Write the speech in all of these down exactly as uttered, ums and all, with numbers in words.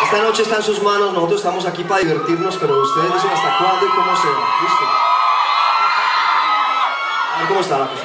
Esta noche está en sus manos, nosotros estamos aquí para divertirnos, pero ustedes dicen hasta cuándo y cómo se va. ¿Listo? A ver cómo está la cosa.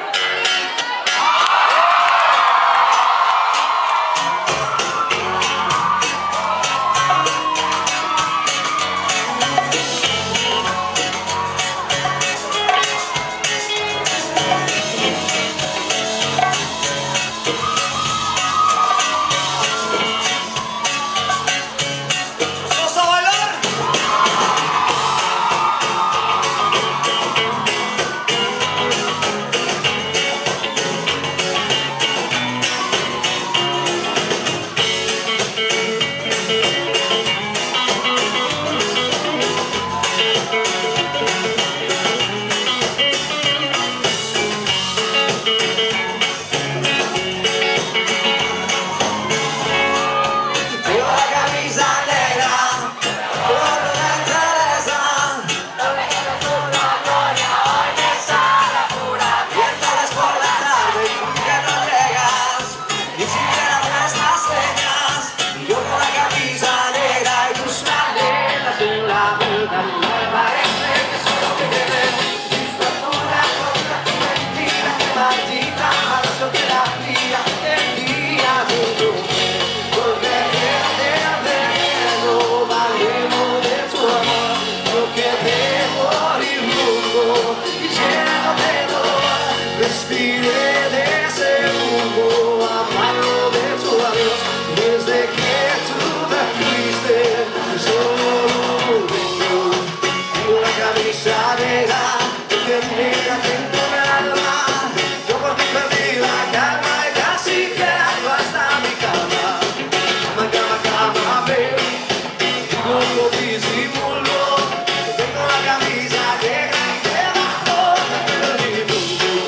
Respiré de ese humo amargo de tu adiós. Desde que tú te fuiste, solo vengo con la camisa negra, que negra tengo el alma. Yo por ti perdí la calma y casi pierdo hasta mi cama. Cama, cama, cama, ven, digo con disimulo, que tengo la camisa negra y debajo te perdí.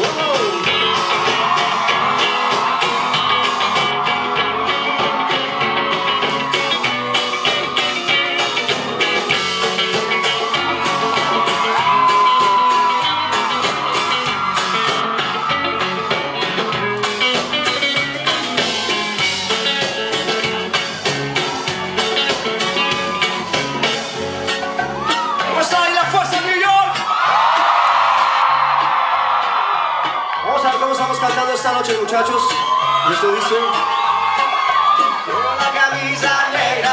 Vamos a ver cómo estamos cantando esta noche, muchachos. Y esto dice... Con la camisa negra.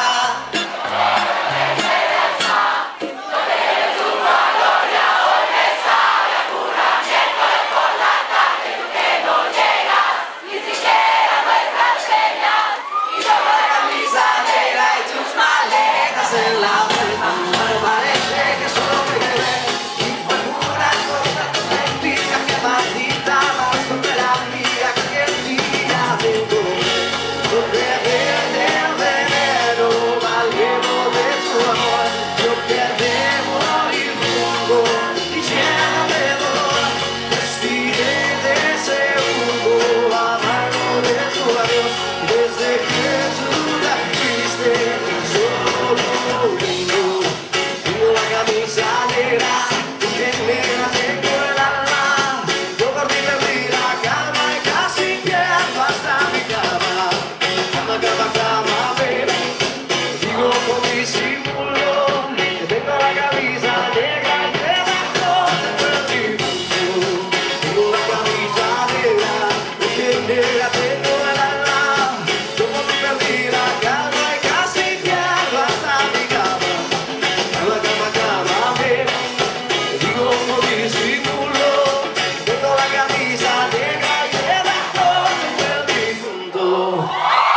En la vuelta, me parece que solo me quedé y fue una cosa tan mentira que maldita más sobre la mía que el día de hoy. Porque verde el veneno, valiendo de tu amor, yo quedé morir rumbo y lleno de dolor. Respiré de ese humo amargo de tu adiós. Desde que tú te fuiste, solo vengo, tengo la camisa negra, que negra tengo el alma. Yo por ti perdí la calma y casi pierdo hasta mi cama. Cama, cama, cama, ven, digo con disimulo, que tengo la camisa negra y debajo te perdí. Tengo la camisa negra, que negra tengo el alma. Yo por ti perdí la calma y casi pierdo hasta mi cama. Cama, cama, cama, ven, digo con disimulo, tengo la camisa negra y debajo tengo el difunto.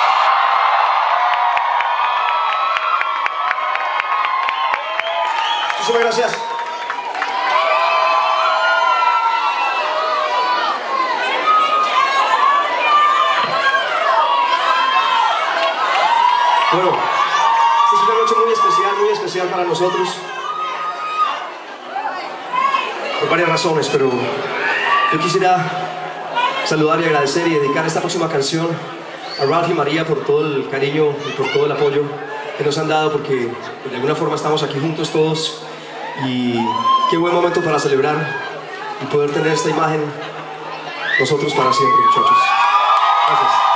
Muchísimas gracias. Bueno, esta es una noche muy especial, muy especial para nosotros. Por varias razones, pero yo quisiera saludar y agradecer y dedicar esta próxima canción a Ralph y María por todo el cariño y por todo el apoyo que nos han dado, porque de alguna forma estamos aquí juntos todos y qué buen momento para celebrar y poder tener esta imagen nosotros para siempre, muchachos. Gracias.